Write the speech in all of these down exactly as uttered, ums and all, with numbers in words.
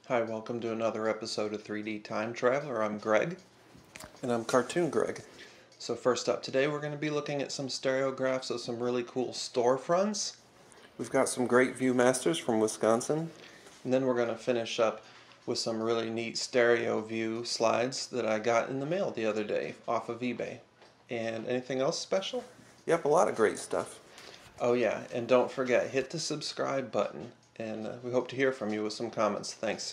Hi, welcome to another episode of three D Time Traveler. I'm Greg. And I'm Cartoon Greg. So first up today, we're going to be looking at some stereographs of some really cool storefronts. We've got some great Viewmasters from Wisconsin. And then we're going to finish up with some really neat stereo view slides that I got in the mail the other day off of eBay. And anything else special? Yep, a lot of great stuff. Oh yeah, and don't forget, hit the subscribe button. And uh, we hope to hear from you with some comments. Thanks.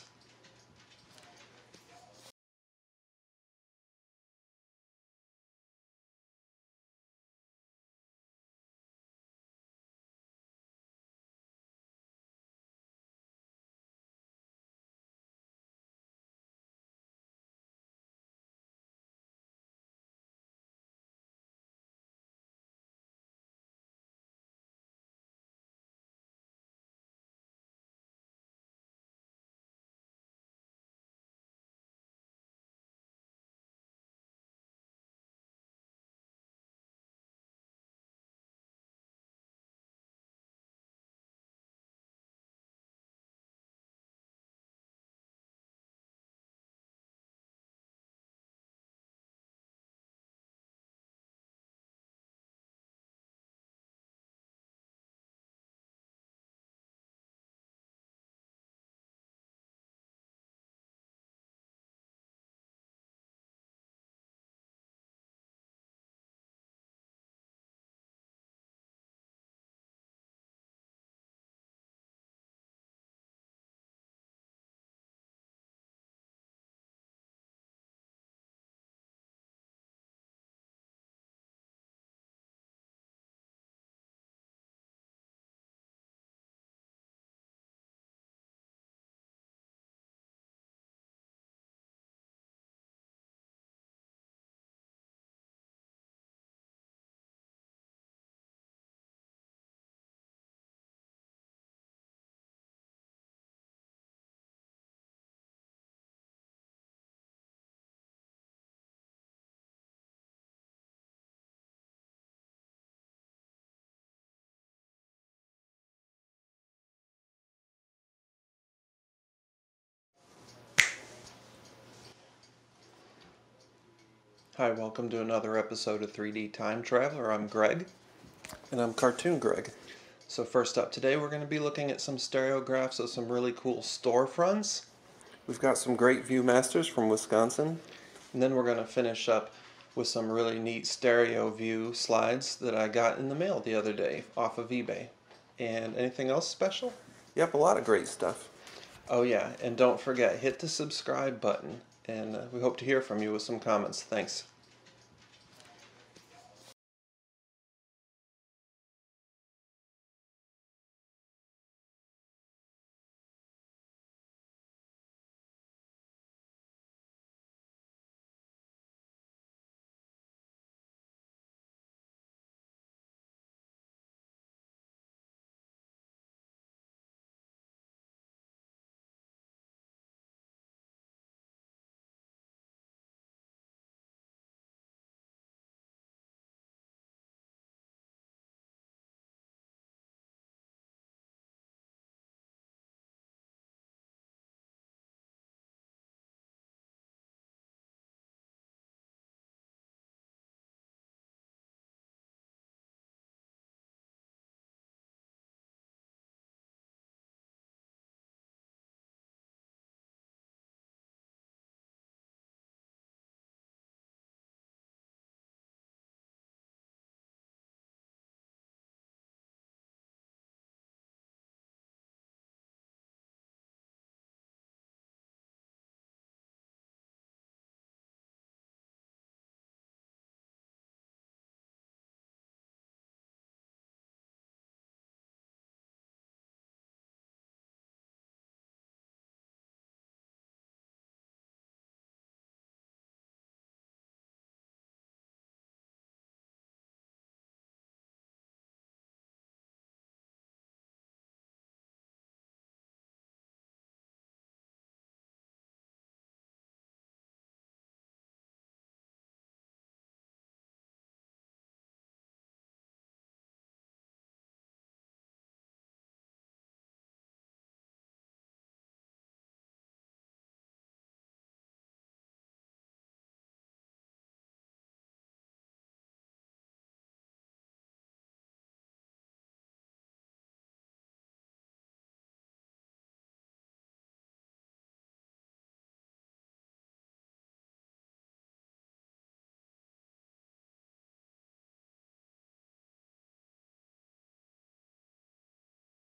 Hi, welcome to another episode of three D Time Traveler. I'm Greg. And I'm Cartoon Greg. So first up today, we're going to be looking at some stereographs of some really cool storefronts. We've got some great Viewmasters from Wisconsin. And then we're going to finish up with some really neat stereo view slides that I got in the mail the other day off of eBay. And anything else special? Yep, a lot of great stuff. Oh yeah, and don't forget, hit the subscribe button. And uh, we hope to hear from you with some comments. Thanks.